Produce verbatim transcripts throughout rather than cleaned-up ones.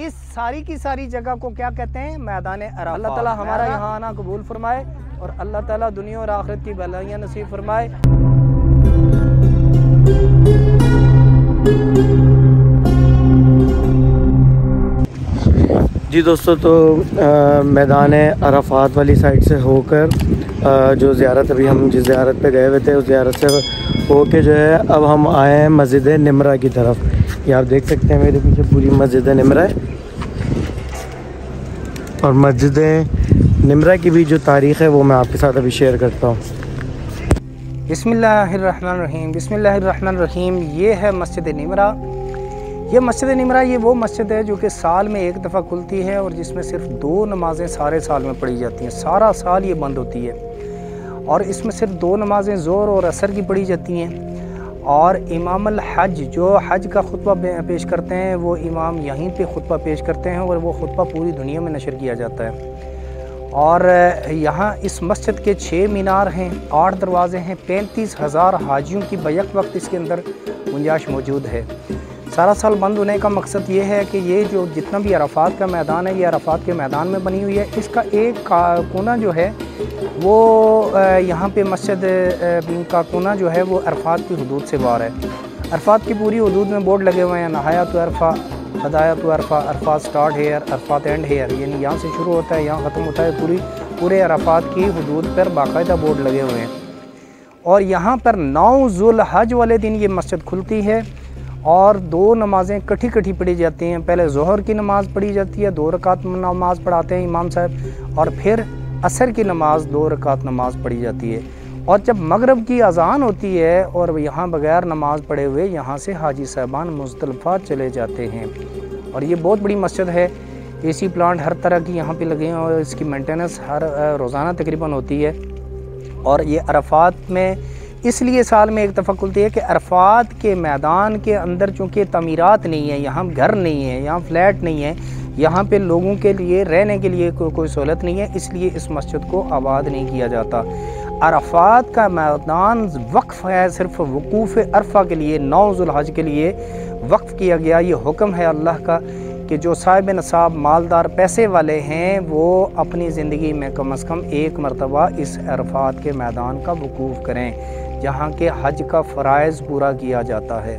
इस सारी की सारी जगह को क्या कहते हैं? मैदान अरफात। अल्लाह ताला हमारा यहाँ आना कबूल फरमाए और अल्लाह ताला दुनिया और आखिरत की भलाइयाँ नसीब फरमाए। जी दोस्तों, तो मैदान अरफात वाली साइड से होकर आ, जो ज़ियारत अभी हम जिस ज़ियारत पे गए हुए थे उस ज़ियारत से होके जो है अब हम आए हैं मस्जिद निमरा की तरफ। ये आप देख सकते हैं मेरे पीछे पूरी मस्जिद निमरा है और मस्जिद निमरा की भी जो तारीख़ है वो मैं आपके साथ अभी शेयर करता हूँ। बिस्मिल्लाहिर्रहमानिर्रहीम, बिस्मिल्लाहिर्रहमानिर्रहीम। ये है मस्जिद निमरा। ये मस्जिद निमरा ये वो मस्जिद है जो कि साल में एक दफ़ा खुलती है और जिसमें सिर्फ दो नमाज़ें सारे साल में पढ़ी जाती हैं। सारा साल ये बंद होती है और इसमें सिर्फ दो नमाज़ें ज़ोहर और असर की पढ़ी जाती हैं। और इमाम अल हज जो हज का खुतबा पेश करते हैं वो इमाम यहीं पे खुतबा पेश करते हैं और वो खुतबा पूरी दुनिया में नशर किया जाता है। और यहाँ इस मस्जिद के छः मीनार हैं, आठ दरवाज़े हैं, पैंतीस हज़ार हाजियों की बैक वक्त इसके अंदर गुंजाइश मौजूद है। सारा साल बंद होने का मकसद ये है कि ये जो जितना भी अरफात का मैदान है ये अरफात के मैदान में बनी हुई है। इसका एक कोना जो है वो यहाँ पे मस्जिद का कोना जो है वो अरफात की हदूद से बाहर है। अरफात की पूरी हदूद में बोर्ड लगे हुए हैं, नहाया तो अरफा, हदाया तो Arafa, Arafat start here, Arafat end here, यानी यहाँ से शुरू होता है यहाँ ख़त्म होता है। पूरी पूरे अरफात की हदूद पर बाकायदा बोर्ड लगे हुए हैं। और यहाँ पर नौ ज़ुल हज वाले दिन ये मस्जिद खुलती है और दो नमाज़ें कठी कठी पढ़ी जाती हैं। पहले ज़ोहर की नमाज़ पढ़ी जाती है, दो रकात नमाज़ पढ़ाते हैं इमाम साहब, और फिर असर की नमाज़ दो रकात नमाज़ पढ़ी जाती है। और जब मगरिब की अज़ान होती है और यहाँ बग़ैर नमाज़ पढ़े हुए यहाँ से हाजी साहबान मुज़दलिफ़ा चले जाते हैं। और ये बहुत बड़ी मस्जिद है, एसी प्लांट हर तरह की यहाँ पे लगे हैं और इसकी मेंटेनेंस हर रोज़ाना तकरीबन होती है। और ये अरफात में इसलिए साल में एक दफ़ा खुलती है कि अरफात के मैदान के अंदर चूँकि तमीरात नहीं है, यहाँ घर नहीं है, यहाँ फ्लैट नहीं है, यहाँ पे लोगों के लिए रहने के लिए को, कोई सहूलत नहीं है, इसलिए इस मस्जिद को आबाद नहीं किया जाता। अरफात का मैदान वक्फ़ है सिर्फ वकूफ़ अरफा के लिए, नौ ज़ुल हज के लिए वक्फ़ किया गया। ये हुक्म है अल्लाह का कि जो साहिब नसाब मालदार पैसे वाले हैं वो अपनी ज़िंदगी में कम अज़ कम एक मरतबा इस अरफात के मैदान का वकूफ़ करें जहाँ के हज का फ़राइज़ पूरा किया जाता है।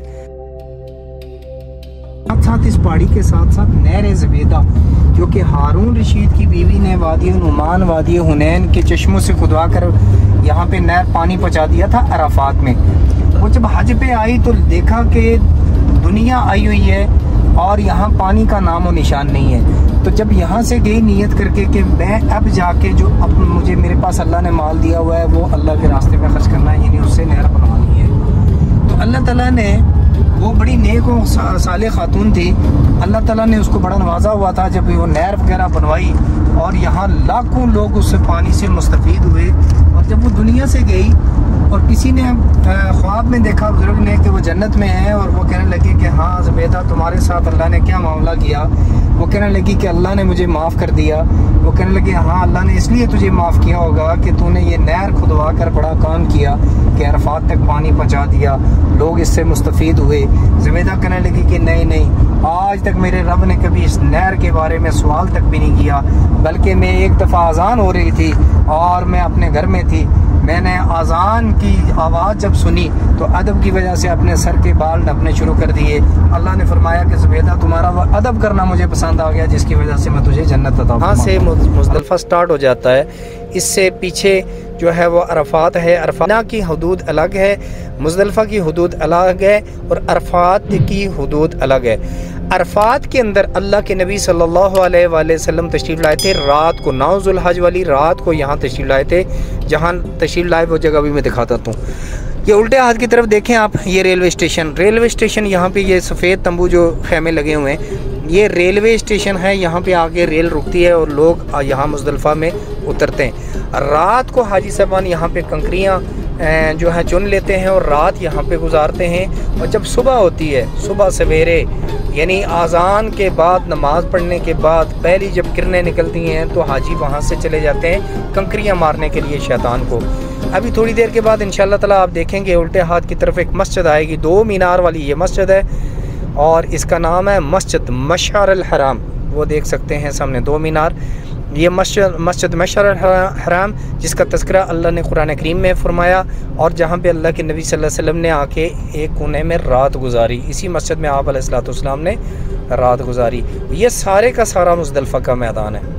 साथ साथ इस पहाड़ी के साथ साथ नहर ज़बेदा जो कि हारून रशीद की बीवी ने वादी नुमान वादी हुनैन के चश्मों से खुदवा कर यहाँ पे नहर पानी पहुँचा दिया था अरफात में। वो जब हज पे आई तो देखा कि दुनिया आई हुई है और यहाँ पानी का नामो निशान नहीं है। तो जब यहाँ से गई नियत करके कि मैं अब जाके जो अब मुझे मेरे पास अल्लाह ने माल दिया हुआ है वो अल्लाह के रास्ते में खर्च करना है, यानी उससे नहर बनवानी है। तो अल्लाह ताला ने, वो बड़ी नेक और सा, साले खातून थी, अल्लाह ताला ने उसको बड़ा नवाजा हुआ था जब वो नहर वगैरह बनवाई और यहाँ लाखों लोग उससे पानी से मुस्तफ़ीद हुए। और जब वो दुनिया से गई और किसी ने ख्वाब में देखा बुजुर्ग ने कि वो जन्नत में है और वो कहने लगी कि हाँ ज़ुबैदा तुम्हारे साथ अल्लाह ने क्या मामला किया। वो कहने लगी कि अल्लाह ने मुझे माफ़ कर दिया। वो कहने लगे हाँ अल्लाह ने इसलिए तुझे माफ़ किया होगा कि तूने ये नहर खुदवा कर बड़ा काम किया कि अरफात तक पानी पहुँचा दिया, लोग इससे मुस्तफ़ीद हुए। ज़ुबैदा कहने लगी कि नहीं नहीं, आज तक मेरे रब ने कभी इस नहर के बारे में सवाल तक भी नहीं किया, बल्कि मैं एक दफ़ा अज़ान हो रही थी और मैं अपने घर में थी, मैंने अज़ान की आवाज़ जब सुनी तो अदब की वजह से अपने सर के बाल नपने शुरू कर दिए। अल्लाह ने फरमाया कि ज़ुबैदा तुम्हारा वह अदब करना मुझे पसंद आ गया जिसकी वजह से मैं तुझे जन्नत अता फरमाऊंगा। यहाँ से मुज़दलिफ़ा स्टार्ट हो जाता है। इससे पीछे जो है वो अरफात है। अरफात की हदूद अलग है, मुज़दलिफ़ा की हदूद अलग है और अरफात की हदूद अलग है। अरफात के अंदर अल्लाह के नबी सल्लल्लाहु अलैहि वसल्लम तशरीफ़ लाए थे रात को, नौ ज़ुल हज वाली रात को यहाँ तशरीफ़ लाए थे। जहाँ तशरीफ़ लाए वो जगह भी मैं दिखाता हूँ। ये उल्टे हाथ की तरफ देखें आप, ये रेलवे स्टेशन, रेलवे स्टेशन यहाँ पे ये सफ़ेद तंबू जो खेमे लगे हुए हैं ये रेलवे स्टेशन है। यहाँ पे आके रेल रुकती है और लोग यहाँ मुज़दलिफ़ा में उतरते हैं। रात को हाजी साहबान यहाँ पे कंकरियाँ जो है चुन लेते हैं और रात यहाँ पे गुजारते हैं। और जब सुबह होती है, सुबह सवेरे यानी आज़ान के बाद नमाज़ पढ़ने के बाद पहली जब किरणें निकलती हैं तो हाजी वहाँ से चले जाते हैं कंकरियाँ मारने के लिए शैतान को। अभी थोड़ी देर के बाद इंशाअल्लाह ताला आप देखेंगे उल्टे हाथ की तरफ एक मस्जिद आएगी, दो मीनार वाली ये मस्जिद है और इसका नाम है मस्जिद मशअर अल हराम। वो देख सकते हैं सामने दो मीनार। ये मस्जिद मस्जिद मशअर अल हराम जिसका तज़किरा अल्लाह ने कुरान करीम में फरमाया, और जहाँ पे अल्लाह के नबी सल्लल्लाहु अलैहि वसल्लम ने आके एक कोने में रात गुजारी। इसी मस्जिद में आप अलैहिस्सलाम ने रात गुजारी। ये सारे का सारा मुज़दलिफ़ा का मैदान है।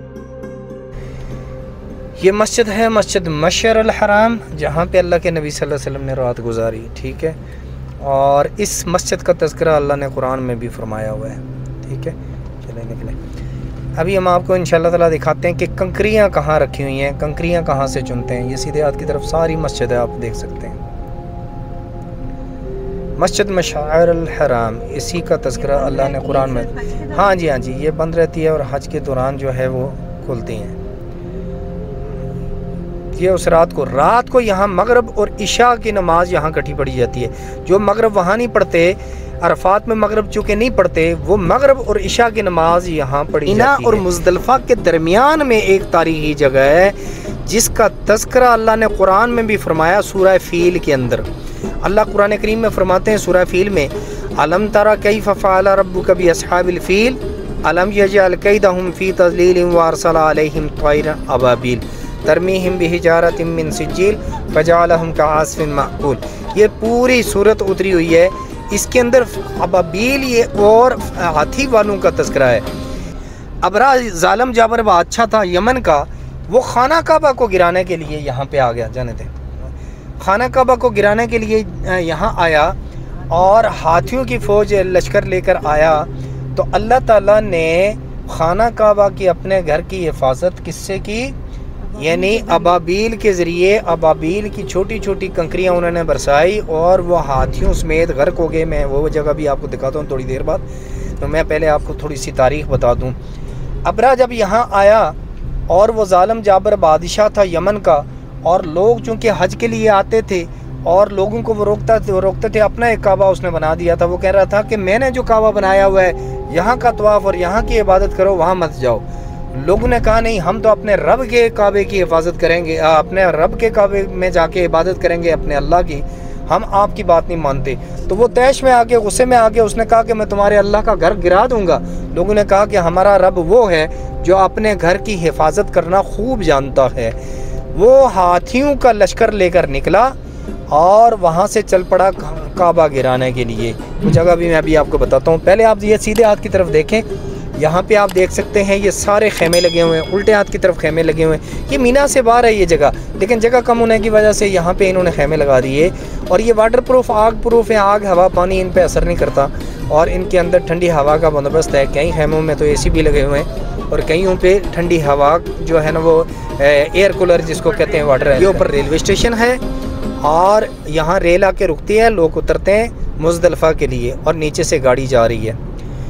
ये मस्जिद है मस्जिद मशअर अल हराम, जहाँ पे अल्लाह के नबी सल्लल्लाहु अलैहि वसल्लम ने रात गुजारी। ठीक है, और इस मस्जिद का तज़किरा अल्लाह ने कुरान में भी फरमाया हुआ है। ठीक है, चले निकले। अभी हम आपको इंशाअल्लाह ताला दिखाते हैं कि कंकरियाँ कहाँ रखी हुई हैं, कंकरियाँ कहाँ से चुनते हैं। ये सीधे हाथ की तरफ सारी मस्जिद है, आप देख सकते हैं। मस्जिद मशअर अल हराम, इसी का तज़किरा अल्लाह ने कुरान में। हाँ जी हाँ जी, ये बंद रहती है और हज के दौरान जो है वो खुलती हैं। ये उस रात को रात को यहाँ मगरब और इशा की नमाज यहाँ इकट्ठी पढ़ी जाती है। जो मगरब वहाँ नहीं पढ़ते, अरफात में मगरब चूँकि नहीं पढ़ते, वो मगरब और इशा की नमाज यहाँ पढ़ी जाती है। और मुज़दलिफ़ा के दरमियान में एक तारीख़ी जगह है जिसका तज़किरा अल्लाह ने कुरान में भी फरमाया। सूरह फील के अंदर अल्लाह कुरान करीम में फरमाते हैं, सूरह फील में, अलम तरा कैफ़ फ़अल रब्बुका बि अस्हाबिल फ़ील अलम यजअल कैदहुम फ़ी तज़लील व अरसल अलैहिम तैरन अबाबील तरमीहिम बिहिजारतिम मिन सिज्जील फजअलहुम कअस्फिन माकूल। ये पूरी सूरत उतरी हुई है। इसके अंदर अबाबील ये और हाथी वालों का तज़किरा है। अबरा ज़ालिम जाबर बादशाह था यमन का, वो खाना काबा को गिराने के लिए यहाँ पे आ गया। जाने दें, खाना काबा को गिराने के लिए यहाँ आया और हाथियों की फ़ौज लश्कर लेकर आया। तो अल्लाह ताला ने खाना काबा की अपने घर की हिफाजत किससे की, यानी अबाबील के ज़रिए। अबाबील की छोटी छोटी कंकरियाँ उन्होंने बरसाई और वो हाथियों समेत गर्क हो गए। मैं वो जगह भी आपको दिखाता हूँ थोड़ी देर बाद। तो मैं पहले आपको थोड़ी सी तारीख़ बता दूँ। अबरा जब यहाँ आया और वो ज़ालिम जाबर बादशाह था यमन का, और लोग चूँकि हज के लिए आते थे और लोगों को वो रोकता थे वो रोकते थे अपना एक काबा उसने बना दिया था। वो कह रहा था कि मैंने जो काबा बनाया हुआ है यहाँ का तवाफ़ और यहाँ की इबादत करो, वहाँ मत जाओ। लोगों ने कहा नहीं, हम तो अपने रब के काबे की हिफाजत करेंगे, अपने रब के काबे में जाके इबादत करेंगे अपने अल्लाह की, हम आपकी बात नहीं मानते। तो वो तैश में आके गुस्से में आके उसने कहा कि मैं तुम्हारे अल्लाह का घर गिरा दूंगा। लोगों ने कहा कि हमारा रब वो है जो अपने घर की हिफाजत करना खूब जानता है। वो हाथियों का लश्कर लेकर निकला और वहाँ से चल पड़ा काबा गिराने के लिए। वो जगह भी मैं अभी आपको बताता हूँ। पहले आप ये सीधे हाथ की तरफ देखें, यहाँ पे आप देख सकते हैं ये सारे खेमे लगे हुए हैं। उल्टे हाथ की तरफ खेमे लगे हुए हैं। ये मीना से बाहर है ये जगह, लेकिन जगह कम होने की वजह से यहाँ पे इन्होंने खेमे लगा दिए। और ये वाटर प्रूफ, आग प्रूफ है। आग, हवा, पानी इन पे असर नहीं करता और इनके अंदर ठंडी हवा का बंदोबस्त है। कई खेमों में तो एसी भी लगे हुए हैं और कईयों पे ठंडी हवा जो है ना वो एयर कूलर जिसको कहते हैं वाटर है। ये ऊपर रेलवे स्टेशन है और यहाँ रेल आके रुकती है, लोग उतरते हैं मुज़दलिफ़ा के लिए और नीचे से गाड़ी जा रही है।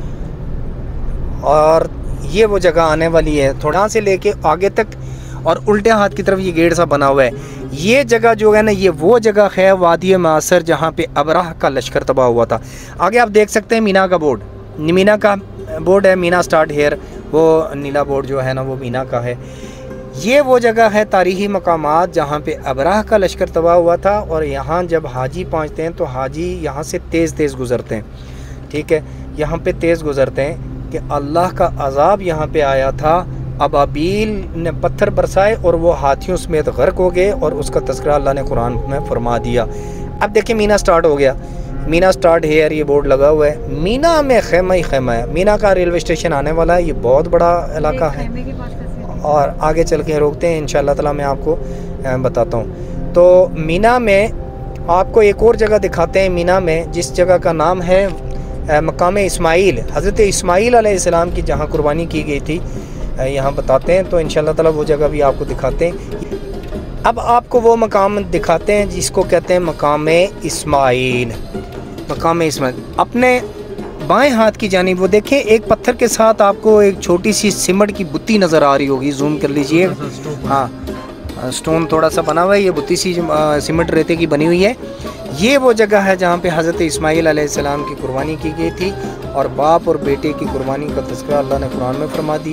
और ये वो जगह आने वाली है थोड़ा से लेके आगे तक, और उल्टे हाथ की तरफ ये गेट सा बना हुआ है। ये जगह जो है ना ये वो जगह है वादी मासर जहाँ पे अबराह का लश्कर तबाह हुआ था। आगे आप देख सकते हैं मीना का बोर्ड, मीना का बोर्ड है, मीना स्टार्ट हेयर। वो नीला बोर्ड जो है ना वो मीना का है। ये वो जगह है तारीख़ी मकामात जहाँ पे अबराह का लश्कर तबाह हुआ था। और यहाँ जब हाजी पहुँचते हैं तो हाजी यहाँ से तेज़ तेज़ गुज़रते हैं। ठीक है, यहाँ पे तेज़ गुज़रते हैं कि अल्लाह का अज़ाब यहाँ पे आया था। अबाबील ने पत्थर बरसाए और वो हाथियों समेत गर्क हो गए और उसका तज़किरा अल्लाह ने कुरान में फरमा दिया। अब देखिए मीना स्टार्ट हो गया। मीना स्टार्ट हेयर ये बोर्ड लगा हुआ है। मीना में खेमा ही खेमा है। मीना का रेलवे स्टेशन आने वाला है। ये बहुत बड़ा इलाका है और आगे चल के रोकते हैं इंशाअल्लाह ताला मैं आपको बताता हूँ। तो मीना में आपको एक और जगह दिखाते हैं। मीना में जिस जगह का नाम है मकाम इस्माइल, हज़रत इस्माइल अलैहिस्सलाम की जहाँ कुर्बानी की गई थी, यहाँ बताते हैं। तो इंशाअल्लाह ताला वो जगह भी आपको दिखाते हैं। अब आपको वो मकाम दिखाते हैं जिसको कहते हैं मकाम इस्माइल। मकाम इस्माइल अपने बाएं हाथ की जानिब वो देखें, एक पत्थर के साथ आपको एक छोटी सी सिमट की बुत्ती नज़र आ रही होगी। जूम कर लीजिए। हाँ, स्टोन थोड़ा सा बना हुआ है। ये बुत्ती सी सिमट रेते की बनी हुई है। ये वो जगह है जहाँ पे हज़रत इस्माइल अलैहिस्सलाम की कुर्बानी की गई थी और बाप और बेटे की कुर्बानी का तज़किरा अल्लाह ने कुरान में फरमा दिया।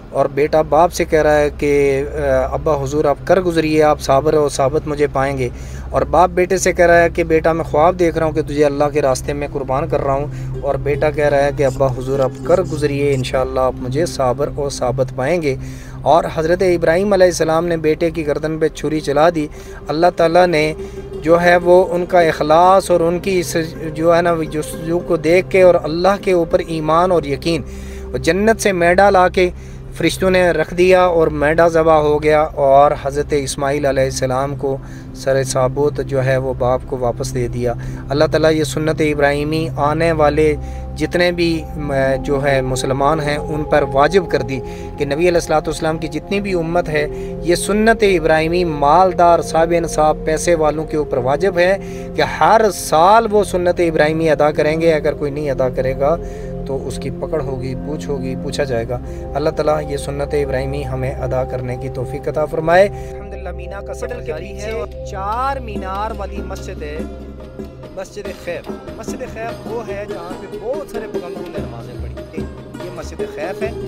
और बेटा बाप से कह रहा है कि अब्बा हुजूर आप कर गुजरिए, आप साबर और साबत मुझे पाएंगे। और बाप बेटे से कह रहा है कि बेटा मैं ख्वाब देख रहा हूँ कि तुझे अल्लाह के रास्ते में कुर्बान कर रहा हूँ। और बेटा कह रहा है कि अब्बा हुजूर आप कर गुजरिए, इंशाअल्लाह आप मुझे साबर और साबत पाएंगे। और हज़रत इब्राहीम अलैहिस्सलाम ने बेटे की गर्दन पे छुरी चला दी। अल्लाह ताला ने जो है वो उनका इखलास और उनकी इस जो है ना जो को देख के और अल्लाह के ऊपर ईमान और यकीन, और जन्नत से मैदा ला के फ़रिश्तों ने रख दिया और मैदा ज़बा हो गया। और हज़रत इस्माईल अलैहिस्सलाम को सर साबुत जो है वो बाप को वापस दे दिया। अल्लाह ताला ये सुन्नत इब्राहीमी आने वाले जितने भी जो है मुसलमान हैं उन पर वाजिब कर दी कि नबी अलैहिस्सलातु वस्सलाम की जितनी भी उम्मत है ये सुन्नत इब्राहीमी मालदार साहिब इंसाफ पैसे वालों के ऊपर वाजिब है कि हर साल वो सुन्नत इब्राहीमी अदा करेंगे। अगर कोई नहीं अदा करेगा तो उसकी पकड़ होगी, पूछ होगी, पूछा जाएगा। अल्लाह ताला ये सुन्नत इब्राहीमी हमें अदा करने की तौफीक अता फरमाए। अल्हम्दुलिल्लाह मीना का सफर जारी है और चार मीनार वाली मस्जिद है मस्जिद खैफ। मस्जिद खैफ वो है जहाँ पे बहुत सारे पैगंबरों ने नमाजें पढ़ी। ये मस्जिद खैफ है,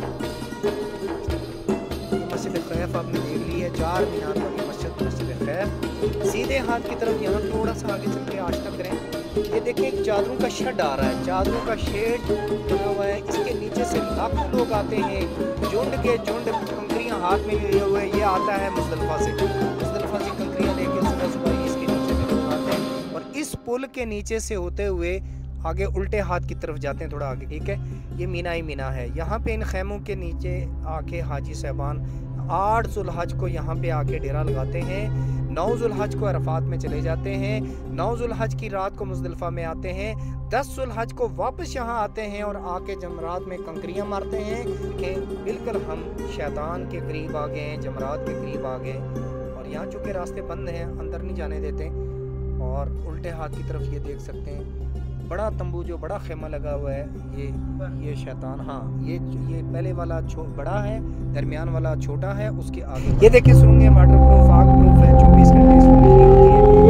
ये मस्जिद खैफ आपने देख ली है, चार मीनार वाली मस्जिद मस्जिद खैफ। सीधे हाथ की तरफ यहाँ थोड़ा सा आगे चल के आशना करें, ये देखिए एक चादरों का शेड आ रहा है, चादरों का शेड बना हुआ है। इसके नीचे से लाखों लोग आते हैं, झुंड के झुंड कंकरियाँ हाथ में लिए हुए। ये आता है मुज़दलिफ़ा से, मुज़दलिफ़ा से कंकरियाँ लेके सुबह सुबह इसके नीचे से लोग आते हैं और इस पुल के नीचे से होते हुए आगे उल्टे हाथ की तरफ जाते हैं, थोड़ा आगे, ठीक है। ये मीना ही मीना है। यहाँ पे इन खैमों के नीचे आके हाजी साहबान आठ ज़ुल्हज को यहाँ पे आके डेरा लगाते हैं, नौ ज़ुल्हज को अरफात में चले जाते हैं, नौ ज़ुल्हज की रात को मुज़दलिफ़ा में आते हैं, दस ज़ुल्हज को वापस यहाँ आते हैं और आके जमरात में कंकरियाँ मारते हैं कि बिल्कुल हम शैतान के करीब आ गए हैं, जमरात के करीब आ गए। और यहाँ चूँकि रास्ते बंद हैं, अंदर नहीं जाने देते। और उल्टे हाथ की तरफ ये देख सकते हैं बड़ा तंबू, जो बड़ा खेमा लगा हुआ है, ये ये शैतान, हाँ ये ये पहले वाला बड़ा है, दरमियान वाला छोटा है, उसके आगे ये देखिए सुरंगें वाटर प्रूफ, आग प्रूफ है, चौबीस घंटे इसमें बिजली होती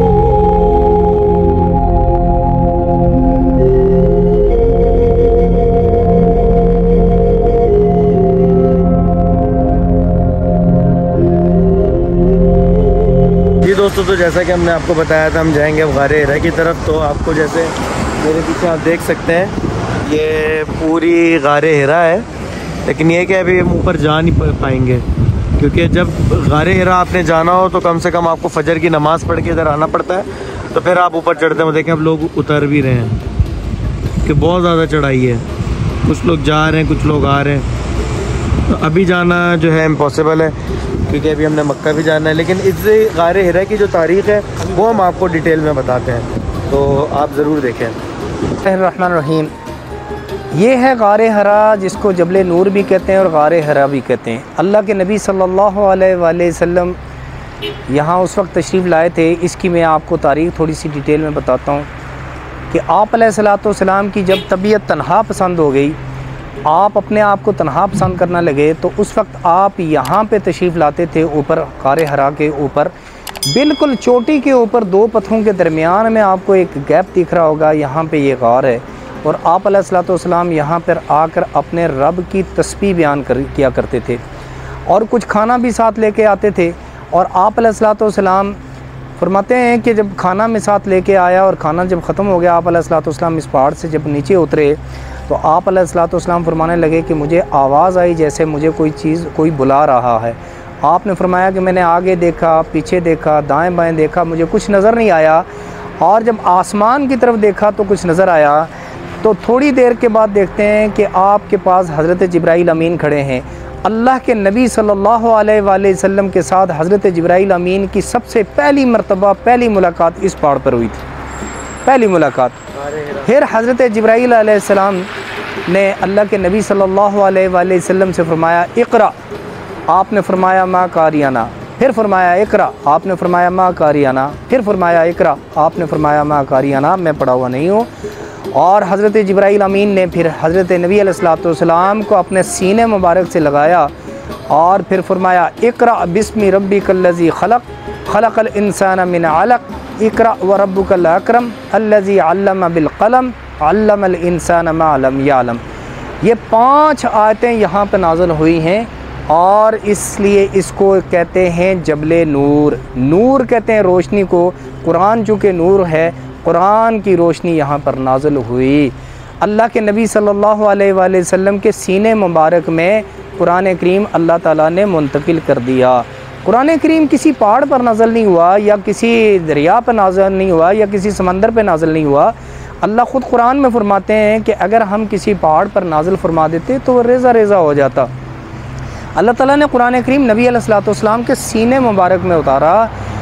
है। जी दोस्तों, तो जैसा कि हमने आपको बताया था हम जाएंगे अब गारे हिरा की तरफ। तो आपको जैसे मेरे पीछे आप देख सकते हैं ये पूरी गारे हिरा है, लेकिन ये कि अभी हम ऊपर जा नहीं पाएंगे क्योंकि जब गारे हिरा आपने जाना हो तो कम से कम आपको फजर की नमाज़ पढ़ के इधर आना पड़ता है, तो फिर आप ऊपर चढ़ते हैं। देखें अब लोग उतर भी रहे हैं कि बहुत ज़्यादा चढ़ाई है, कुछ लोग जा रहे हैं, कुछ लोग आ रहे हैं। तो अभी जाना जो है इम्पॉसिबल है क्योंकि अभी हमने मक्का भी जाना है, लेकिन इस गारे हिरा की जो तारीख़ है वो हम आपको डिटेल में बताते हैं, तो आप ज़रूर देखें। रहमानिर्रहीम, ये है गारे हरा जिसको जबले नूर भी कहते हैं और गारे हरा भी कहते हैं। अल्लाह के नबी सल्लल्लाहु अलैहि वसल्लम यहाँ उस वक्त तशरीफ़ लाए थे। इसकी मैं आपको तारीख़ थोड़ी सी डिटेल में बताता हूँ कि आप अलैहिस्सलातु वस्सलाम की जब तबीयत तन्हा पसंद हो गई, आप अपने आप को तन्हा पसंद करना लगे, तो उस वक्त आप यहाँ पे तशरीफ़ लाते थे ऊपर गारे हरा के ऊपर, बिल्कुल चोटी के ऊपर दो पत्थरों के दरमियान में आपको एक गैप दिख रहा होगा, यहाँ पे ये गार है। और आप अलैहिस्सलातु वस्सलाम यहाँ पर आकर अपने रब की तस्बीह बयान कर किया करते थे और कुछ खाना भी साथ लेके आते थे। और आप अलैहिस्सलातु वस्सलाम फरमाते हैं कि जब खाना में साथ लेके आया और खाना जब ख़त्म हो गया, आप अलैहिस्सलातु वस्सलाम इस पहाड़ से जब नीचे उतरे तो आप अलैहिस्सलातु वस्सलाम फरमाने लगे कि मुझे आवाज़ आई जैसे मुझे कोई चीज़ कोई बुला रहा है। आपने फरमाया कि मैंने आगे देखा, पीछे देखा, दाएं बाएं देखा, मुझे कुछ नज़र नहीं आया। और जब आसमान की तरफ देखा तो कुछ नज़र आया। तो थोड़ी देर के बाद देखते हैं कि आपके पास हज़रत जिब्राईल अमीन खड़े हैं। अल्लाह के नबी सल्लल्लाहु अलैहि वसल्लम के साथ हज़रत जिब्राईल अमीन की सबसे पहली मरतबा पहली मुलाकात इस पहाड़ पर हुई थी, पहली मुलाकात। फिर हज़रत जिब्राईल अलैहिस्सलाम ने अल्लाह के नबी सल्लल्लाहु अलैहि वसल्लम से फरमाया इक़रा, आपने फरमाया मा कारियाना, फिर फरमाया इक़रा, आपने फरमाया मा कारियाना, फिर फरमाया इक़रा, आपने फरमाया मा कारियाना, मैं पढ़ा हुआ नहीं हूँ। और हज़रत जिब्राईल अमीन ने फिर हज़रत नबी अलैहिस्सलातु वस्सलाम को अपने सीने मुबारक से लगाया और फिर फरमाया इक़रा बिस्मि रब्बिकल्लज़ी खलक़ खलक़ल इंसान मिन अलक़ इक़रा व रब्बुकल अकरम अल्लज़ी अल्लम बिल क़लम अल्लमल इंसान मा लम यअलम। ये पांच आयतें यहाँ पर नाज़िल हुई हैं और इसलिए इसको कहते हैं जबले नूर। नूर कहते हैं रोशनी को। कुरान चूँकि नूर है, कुरान की रोशनी यहाँ पर नाज़िल हुई। अल्लाह के नबी सल्लल्लाहु अलैहि वसल्लम के सीने मुबारक में कुरान करीम अल्लाह ताला ने मुंतकिल कर दिया। कुरान करीम किसी पहाड़ पर नाज़िल नहीं हुआ या किसी दरिया पर नाज़िल नहीं हुआ या किसी समंदर पर नाज़िल नहीं हुआ। अल्लाह ख़ुद कुरान में फरमाते हैं कि अगर हम किसी पहाड़ पर नाज़िल फरमा देते तो रेज़ा रेज़ा हो जाता। अल्लाह ताला ने कुरान करीम नबी अलैहिस्सलाम के सीने मुबारक में उतारा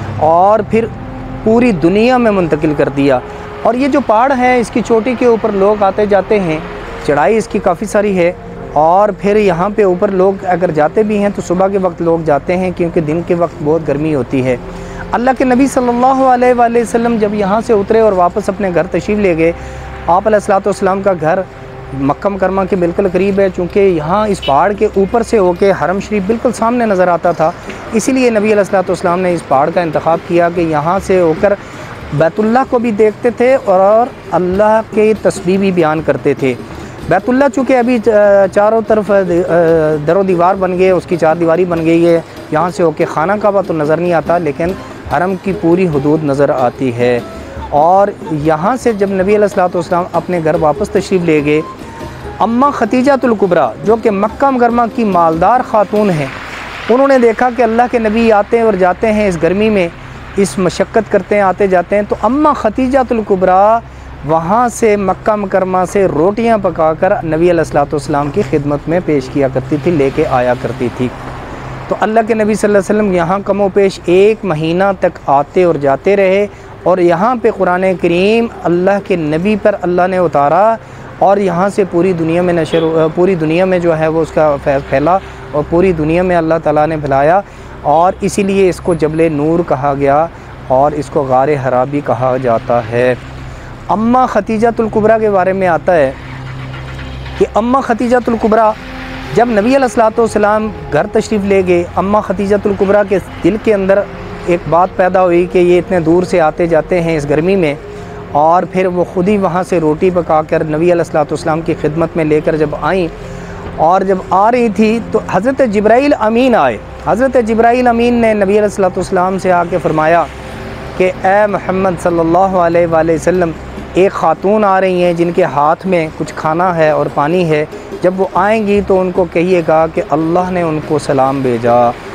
और फिर पूरी दुनिया में मुंतकिल कर दिया। और ये जो पहाड़ है इसकी चोटी के ऊपर लोग आते जाते हैं, चढ़ाई इसकी काफ़ी सारी है। और फिर यहाँ पे ऊपर लोग अगर जाते भी हैं तो सुबह के वक्त लोग जाते हैं क्योंकि दिन के वक्त बहुत गर्मी होती है। अल्लाह के नबी सल्लल्लाहु अलैहि वसल्लम जब यहाँ से उतरे और वापस अपने घर तशरीफ़ ले गए, आप अलैहिस्सलाम का घर मक्का मुकर्रमा के बिल्कुल करीब है। चूँकि यहाँ इस पहाड़ के ऊपर से होके हरम शरीफ बिल्कुल सामने नज़र आता था, इसीलिए नबी अलैहिस्सलाम ने इस पहाड़ का इंतखाब किया कि यहाँ से होकर बैतुल्लाह को भी देखते थे और अल्लाह के तस्बीह भी बयान करते थे। बैतुल्लाह चूँकि अभी चारों तरफ दरो दीवार बन गए, उसकी चार दीवारी बन गई है, यहाँ से होके खाना काबा तो नज़र नहीं आता लेकिन हरम की पूरी हदूद नज़र आती है। और यहाँ से जब नबी अलैहिस्सलाम अपने घर वापस तशरीफ़ ले गए, अम्मा खतीजातुल कुबरा जो कि मक्का मुकर्रमा की मालदार ख़ातून हैं, उन्होंने देखा कि अल्लाह के नबी आते हैं और जाते हैं इस गर्मी में, इस मशक्क़त करते हैं, आते जाते हैं। तो अम्मा खतीजातुल कुबरा वहाँ से मक्का मुकर्रमा से रोटियाँ पकाकर नबी अलैहिस्सलाम की खिदमत में पेश किया करती थी, लेके आया करती थी। तो अल्लाह के नबी सल्लल्लाहु अलैहि वसल्लम यहाँ कमो पेश एक महीना तक आते और जाते रहे और यहाँ पे कुरान करीम अल्लाह के नबी पर अल्लाह ने उतारा और यहाँ से पूरी दुनिया में नशर पूरी दुनिया में जो है वो उसका फैला और पूरी दुनिया में अल्लाह ताला ने फैलाया। और इसीलिए इसको जबले नूर कहा गया और इसको गारे हरा भी कहा जाता है। अम्मा खतीजातुल कुबरा के बारे में आता है कि अम्मा खतीजातुल कुबरा जब नबी अलैहिस्सलाम घर तशरीफ़ ले गए, अम्मा खतीजातुल कुबरा के दिल के अंदर एक बात पैदा हुई कि ये इतने दूर से आते जाते हैं इस गर्मी में, और फिर वो ख़ुद ही वहाँ से रोटी पकाकर नबी अलैहिस्सलाम की खिदमत में लेकर जब आईं और जब आ रही थी तो हज़रत जिब्राईल अमीन आए। हज़रत जिब्राईल अमीन ने नबी अलैहिस्सलाम से आके फ़रमाया कि ए मोहम्मद सल्लल्लाहु अलैहि वसल्लम, एक ख़ातून आ रही हैं जिनके हाथ में कुछ खाना है और पानी है, जब वो आएंगी तो उनको कहिएगा कि अल्लाह ने उनको सलाम भेजा।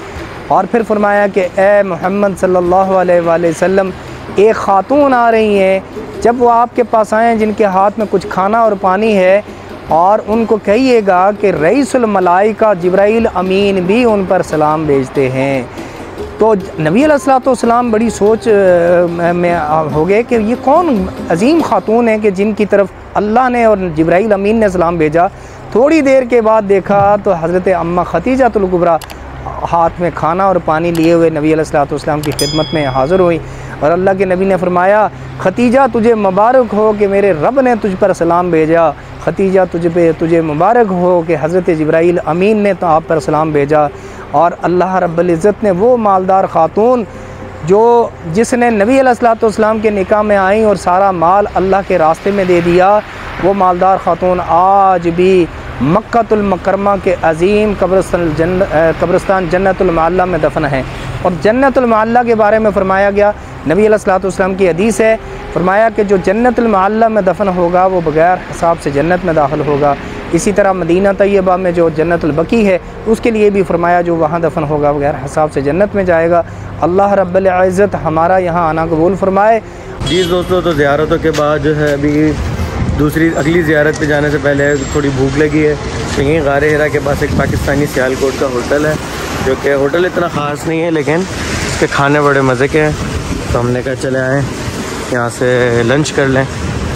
और फिर फरमाया कि ए मोहम्मद सल्लल्लाहु अलैहि वसल्लम, एक ख़ातून आ रही हैं, जब वो आपके पास आएँ जिनके हाथ में कुछ खाना और पानी है, और उनको कहिएगा कि रईसुल मलाइका जिब्राईल अमीन भी उन पर सलाम भेजते हैं। तो नबी अलैहिस्सलाम बड़ी सोच में हो गए कि ये कौन अजीम ख़ातून है कि जिनकी तरफ अल्लाह ने और जिब्राईल अमीन ने सलाम भेजा। थोड़ी देर के बाद देखा तो हज़रत अम्मा खतीजातुल कुबरा हाथ में खाना और पानी लिए हुए नबी अलैहिस्सलाम की खिदमत में हाज़िर हुई और अल्लाह के नबी ने फरमाया, खतीजा तुझे मुबारक हो कि मेरे रब ने तुझ पर सलाम भेजा। खतीजा तुझ पे तुझे मुबारक हो कि हज़रत जिब्राईल अमीन ने तो आप पर सलाम भेजा। और अल्लाह रब्बुल इज़्ज़त ने वो मालदार ख़ातून जो जिसने नबी अलैहिस्सलाम के निकाह में आई और सारा माल अल्लाह के रास्ते में दे दिया, वो मालदार ख़ातून आज भी मक्कातुल मुकर्रमा के अज़ीम कब्रिस्तान जन कब्रिस्तान जन्नतुल मुअल्ला में दफन है। और जन्नतुल मुअल्ला के बारे में फ़रमाया गया, नबी अलैहिस्सलाम की हदीस है, फरमाया कि जो जन्नतुल मुअल्ला में दफन होगा वो बग़ैर हिसाब से जन्नत में दाखिल होगा। इसी तरह मदीना तैयबा में जो जन्नतुल बकी है उसके लिए भी फरमाया जो वहाँ दफन होगा बग़ैर हिसाब से जन्नत में जाएगा। अल्लाह रब्बुल इज़्ज़त हमारा यहाँ आना कबूल फरमाए। जी दोस्तों, तो ज़ियारतों के बाद जो है अभी दूसरी अगली ज़ियारत पे जाने से पहले थोड़ी भूख लगी है। तो यहीं गारे हिरा के पास एक पाकिस्तानी सियालकोट का होटल है, जो कि होटल इतना ख़ास नहीं है लेकिन इसके खाने बड़े मज़े के हैं। तो हमने कहा चले आएँ यहाँ से लंच कर लें।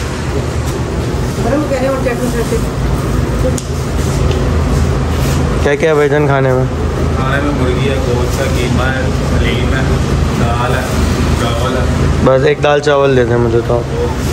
क्या क्या भाईजान खाने में? खाने में मुर्गी है, गोश्त है, कीमा है, हलीम है, दाल है, चावल है। बस एक दाल चावल दे दें मुझे तो।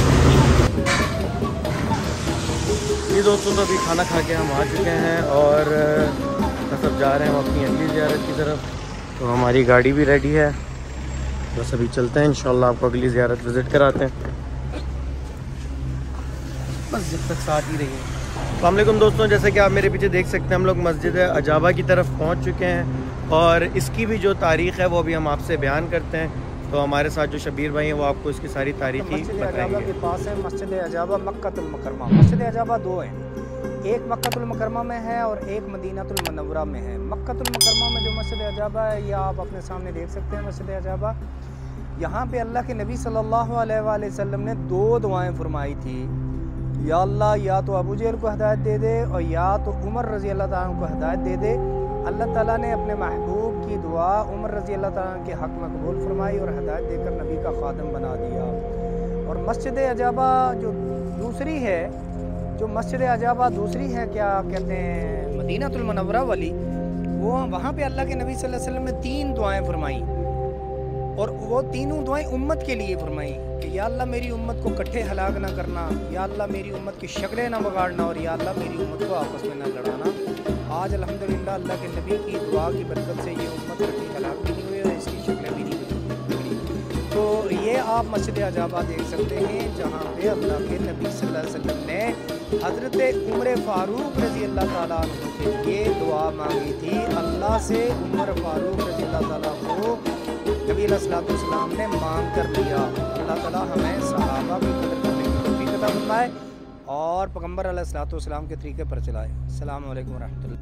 ये दोस्तों तो अभी खाना खा के हम आ चुके हैं और सब जा रहे हैं अपनी अगली ज़ियारत की तरफ। तो हमारी गाड़ी भी रेडी है, बस अभी चलते हैं, इंशाल्लाह आपको अगली ज़ियारत विज़िट कराते हैं। बस जब तक साथ ही रहिए। अस्सलाम वालेकुम दोस्तों, जैसे कि आप मेरे पीछे देख सकते हैं हम लोग मस्जिद अजाबा की तरफ पहुंच चुके हैं और इसकी भी जो तारीख़ है वो भी हम आपसे बयान करते हैं। तो हमारे साथ जो शबीर भाई हैं वो आपको इसकी सारी तारीख़ ही बताएंगे। के पास है मस्जिद अजाबा मक्कातुल मुकरमा। मस्जिद अजाबा दो हैं, एक मक्कातुल मुकरमा में है और एक मदीनातुल मुनव्वरा में है। मक्कातुल मुकरमा में जो मस्जिद अजाबा है ये आप अपने सामने देख सकते हैं। मस्जिद अजाबा यहाँ पे अल्लाह के नबी सल्लल्लाहु अलैहि वसल्लम ने दो दुआएं फरमाई थी, या अल्लाह या तो अबू जहल को हिदायत दे दे और या तो उमर रज़ी अल्लाह ताला को हिदायत दे दे। अल्लाह ताला ने अपने महबूब की दुआ उमर रज़ी अल्लाह ताला के हक़ में कबूल फरमाई और हिदायत देकर नबी का खादम बना दिया। और मस्जिद अजाबा जो दूसरी है, जो मस्जिद अजाबा दूसरी है क्या कहते हैं मदीनातुल मुनव्वरा वाली, वो वहाँ पे अल्लाह के नबी सल्लल्लाहु अलैहि वसल्लम ने तीन दुआएं फरमाई और वो तीनों दुआएं उम्मत के लिए फरमाई कि या अल्लाह मेरी उम्मत को कट्ठे हलाक ना करना, या अल्लाह मेरी उम्मत की शक्लें ना बिगाड़ना और या अल्लाह मेरी उम्मत को आपस में ना लड़ाना। आज अल्हम्दुलिल्लाह अल्लाह के नबी की दुआ की बरकत से ये उम्मत कट्ठी हलाक भी नहीं हुई और इसकी शक्लें भी नहीं बिगड़ी। तो ये आप मस्जिद अजाबा देख सकते हैं जहाँ पे अल्लाह के नबी सल्लल्लाहु अलैहि वसल्लम ने हज़रत उमर फ़ारूक रज़ी अल्लाह ताला अन्हु के लिए दुआ मांगी थी। अल्लाह से उमर फ़ारूक रज़ी अल्लाह ताला को नबी अलैहिस्सलाम ने मांग कर लिया। अल्लाह ताला हमें सहाबा की कदर करने की तौफीक अता फरमाए और पैगम्बर अलैहिस्सलाम के तरीके पर चलाए। अस्सलामु अलैकुम व रहमतुल्लाह।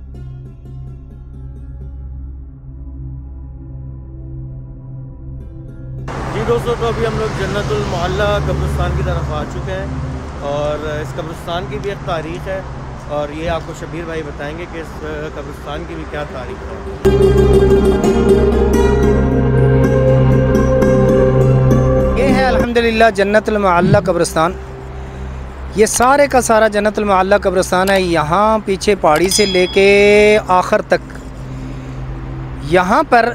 जी दोस्तों, तो अभी हम लोग जन्नतुल मोहल्ला कब्रिस्तान की तरफ आ चुके हैं और इस कब्रिस्तान की भी एक तारीख़ है और ये आपको शबीर भाई बताएंगे कि इस कब्रिस्तान की भी क्या तारीख़ है। ये है अल्हम्दुलिल्लाह जन्नतुल मोहल्ला कब्रिस्तान। ये सारे का सारा जन्नतुल मोहल्ला कब्रिस्तान है। यहाँ पीछे पहाड़ी से लेके आखिर तक यहाँ पर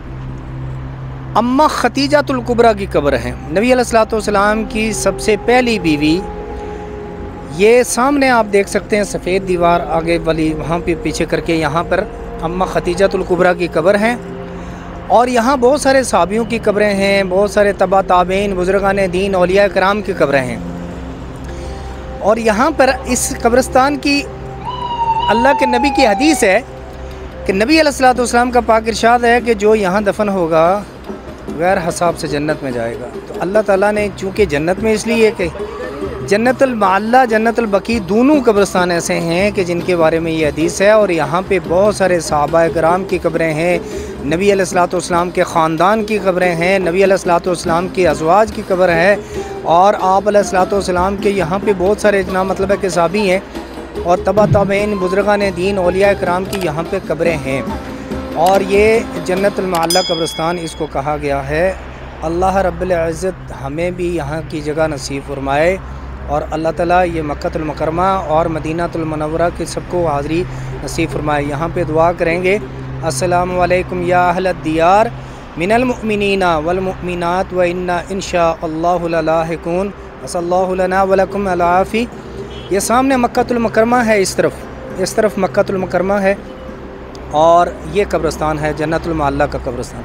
अम्मा खतीजातुल कुबरा की कब्र है, नबी अलैहिस्सलातु वस्सलाम की सबसे पहली बीवी। ये सामने आप देख सकते हैं सफ़ेद दीवार आगे वाली वहाँ पे पीछे करके यहाँ पर अम्मा खतीजातुल कुबरा की कब्र है। और यहाँ बहुत सारे सहाबियों की कब्रें हैं, बहुत सारे तबा ताबीन बुज़ुर्गान दीन औलिया कराम की कब्रें हैं। और यहाँ पर इस कब्रिस्तान की अल्लाह के नबी की हदीस है कि नबी अलैहिस्सलातु वस्सलाम का पाक इरशाद है कि जो यहाँ दफन होगा गैर हिसाब से जन्नत में जाएगा। तो अल्लाह ताला ने चूँकि जन्नत में इसलिए कि जन्नतुल मोहल्ला जन्नतुल बकी दोनों कब्रिस्तान ऐसे हैं कि जिनके बारे में ये हदीस है। और यहाँ पे बहुत सारे सहाबा कराम की कब्रें हैं, नबी अलैहिस्सलातु वस्सलाम के ख़ानदान की कब्रें हैं, नबी अलैहिस्सलातु वस्सलाम के अज़वाज की कब्र है और आप अलैहिस्सलातु वस्सलाम के यहाँ पे बहुत सारे जना मतलब है कि साहबी हैं और तबा ताबईन बुज़ुर्गान दीन औलिया कराम की यहाँ पे कब्रें हैं। और ये जन्नतुल मोहल्ला कब्रिस्तान इसको कहा गया है। अल्लाह रब्बुल इज़्ज़त हमें भी यहाँ की जगह नसीब फरमाए और अल्लाह ताला ये मक्कातुल मुकरमा और मदीनातुल मुनव्वरा के सबको हाज़री नसीब फरमाए। यहाँ पे दुआ करेंगे, अस्सलामु अलैकुम या अहलद दियार मिनल मुमिनीना वल मुमिनात व इन्ना इंशाअल्लाहु लाहिकून वसल्लल्लाहु लना व लकुम अल आफ़ी। ये सामने मक्कातुल मुकरमा है, इस तरफ इस तरफ मक्कातुल मुकरमा है और ये कब्रिस्तान है जन्नतुल मोहल्ला का कब्रिस्तान।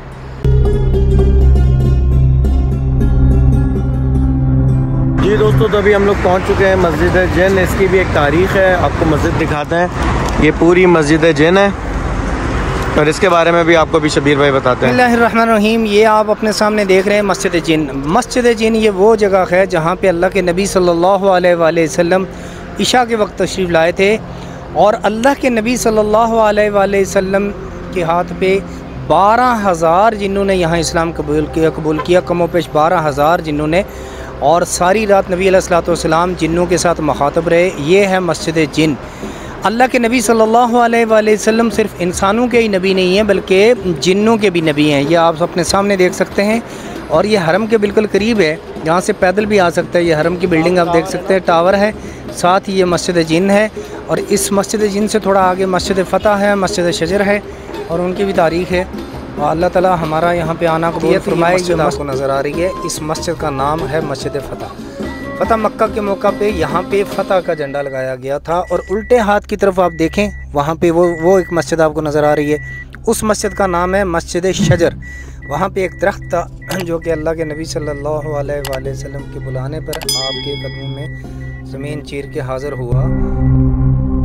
जी दोस्तों, तो अभी हम लोग पहुंच चुके हैं मस्जिद जिन। इसकी भी एक तारीख़ है, आपको मस्जिद दिखाते हैं। ये पूरी मस्जिद जिन है और इसके बारे में भी आपको भी शबीर भाई बताते हैं। बिस्मिल्लाहिर्रहमानिर्रहीम। ये आप अपने सामने देख रहे हैं मस्जिद जिन। मस्जिद जिन ये वो जगह है जहाँ पे अल्लाह के नबी सल्लल्लाहु अलैहि वसल्लम इशा के वक्त तशरीफ़ लाए थे और अल्लाह के नबी सल्लल्लाहु अलैहि वसल्लम के हाथ पे बारह हज़ार जिन्होंने यहाँ इस्लाम कबूल किया कबूल किया कमो पेश बारह हज़ार जिन्होंने, और सारी रात नबी अलैहिस्सलातु वस्सलाम जिन्नों के साथ मुखातब रहे। ये है मस्जिद जिन। अल्लाह के नबी सल्लल्लाहु अलैहि वसल्लम सिर्फ इंसानों के ही नबी नहीं हैं बल्कि जिन्नों के भी नबी हैं। ये आप अपने सामने देख सकते हैं और ये हरम के बिल्कुल करीब है, यहाँ से पैदल भी आ सकता है। ये हरम की बिल्डिंग आप देख सकते हैं, टावर है, साथ ही ये मस्जिद जिन है। और इस मस्जिद जिन से थोड़ा आगे मस्जिद फ़तह है, मस्जिद शजर है और उनकी भी तारीख़ है। और अल्लाह ताला हमारा यहाँ पे आना कबूल फरमाए। ये आपको नज़र आ रही है, इस मस्जिद का नाम है मस्जिद फ़तह। फ़तह मक्का के मौका पे यहाँ पे फ़तह का झंडा लगाया गया था। और उल्टे हाथ की तरफ आप देखें, वहाँ पे वो वो एक मस्जिद आपको नज़र आ रही है, उस मस्जिद का नाम है मस्जिद शजर। वहाँ पे एक दरख्त था जो कि अल्लाह के नबी सल्लल्लाहु अलैहि वसल्लम के बुलाने पर आपके कदमों में ज़मीन चीर के हाज़िर हुआ।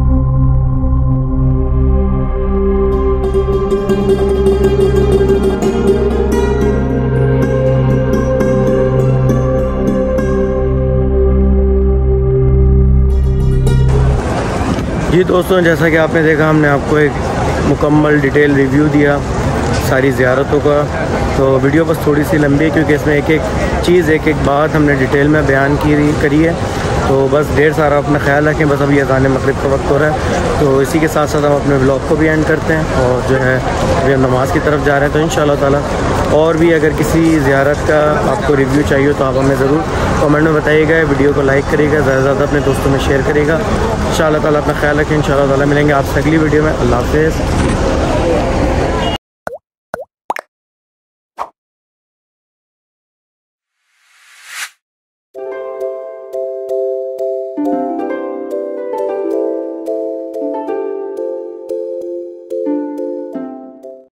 जी दोस्तों, जैसा कि आपने देखा, हमने आपको एक मुकम्मल डिटेल रिव्यू दिया सारी ज़ियारतों का। तो वीडियो बस थोड़ी सी लंबी है क्योंकि इसमें एक एक चीज़, एक एक बात हमने डिटेल में बयान की करी है। तो बस ढेर सारा अपना ख्याल रखें। बस अभी अज़ान मग़रिब का वक्त हो रहा है, तो इसी के साथ साथ हम अपने ब्लॉग को भी एंड करते हैं और जो है अभी हम नमाज़ की तरफ जा रहे हैं। तो इंशाअल्लाह ताला और भी अगर किसी ज़ियारत का आपको रिव्यू चाहिए तो आप हमें ज़रूर कमेंट में बताइएगा। वीडियो को लाइक करिएगा, ज़्यादा से ज़्यादा अपने दोस्तों में शेयर करिएगा। इंशाअल्लाह ताला अपना ख्याल रखें। इंशाअल्लाह ताला मिलेंगे आपसे अगली वीडियो में। अल्लाह हाफ़िज़।